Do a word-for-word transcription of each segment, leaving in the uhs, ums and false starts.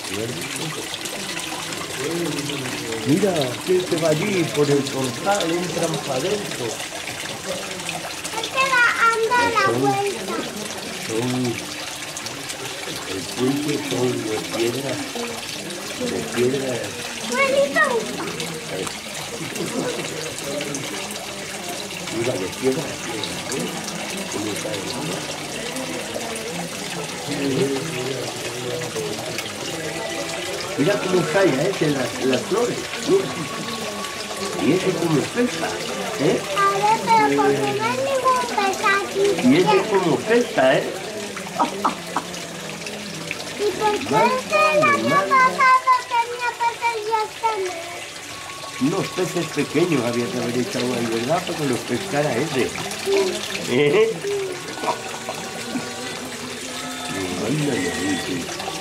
Mira, que se va allí por el portal, entran para adentro. Este va a andar la vuelta. Son, el puente son de piedra, de piedra. Buenito. Mira, de piedra, ¿eh? ¿Cómo cae? Mira cómo cae, ¿eh? De las, las flores. Mira. Y ese como pesa, ¿eh? A ver, pero porque no hay ningún pez aquí. Y ese como pesa, ¿eh? ¿Y por qué este el año pasado tenía peces y este no? Unos peces pequeños había que haber echado ahí, ¿verdad? Para que los pescara ese. Sí. ¿Eh? Ándale, sí, sí.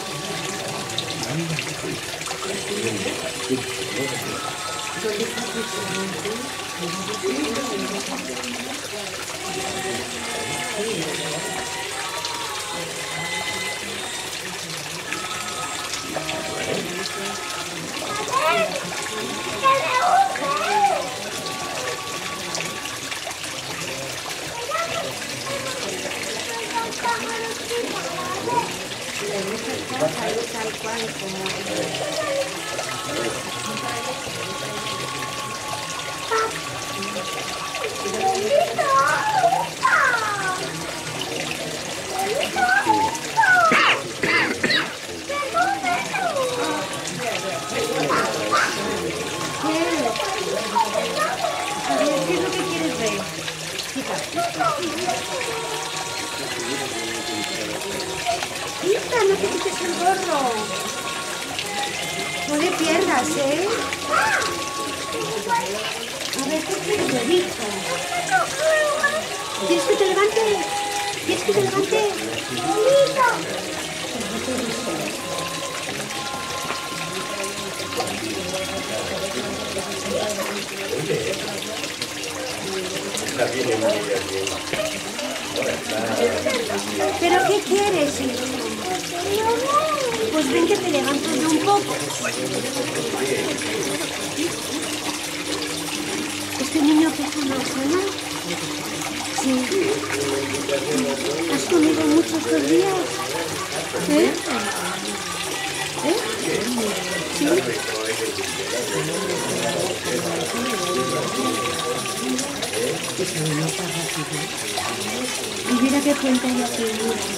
Tal cual como a ver, ¿qué es lo que quieres ver? Chica. Hija, no te quites el gorro. No le pierdas, ¿eh? A ver, ¿qué quieres ver, hija? ¿Quieres que te levante? ¿Quieres que te levante? ¿Pero qué quieres, hijo? Pues ven que te levanto yo un poco. ¿Este niño pesa más, Ana? Sí. ¿Has comido mucho estos días? ¿Eh? ¿Eh? ¿Sí? Y mira qué puente hay aquí.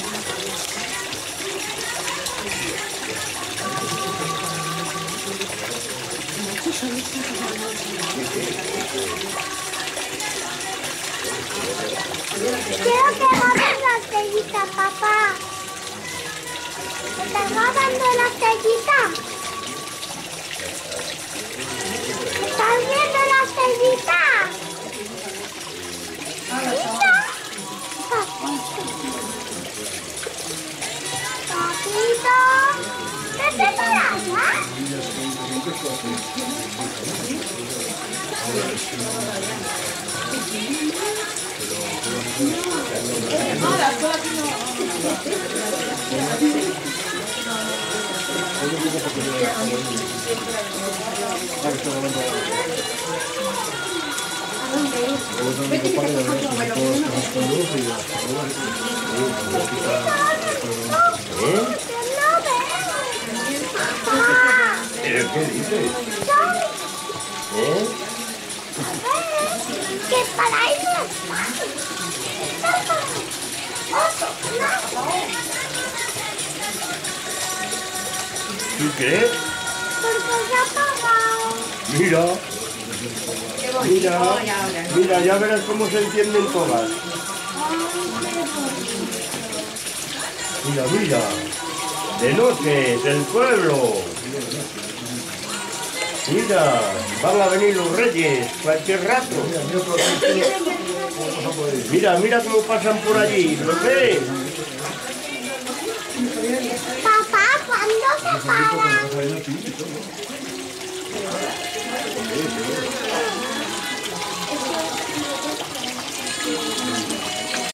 Quiero que agarren la estrellita, papá. ¿Me estás agarrando la estrellita? ¿Me estás viendo la estrellita? ¿Mira? Papito. Papito. Vete para allá. ¿Pero qué dices? ¿Eh? Que para ahí no está. ¿Tú crees? Porque se ha apagado. Mira. Mira. Mira, ya verás cómo se encienden todas. Mira, mira. De noche, del pueblo. Mira, van a venir los reyes cualquier rato. Mira, mira cómo pasan por allí, ¿lo ves? Papá, ¿cuándo se para?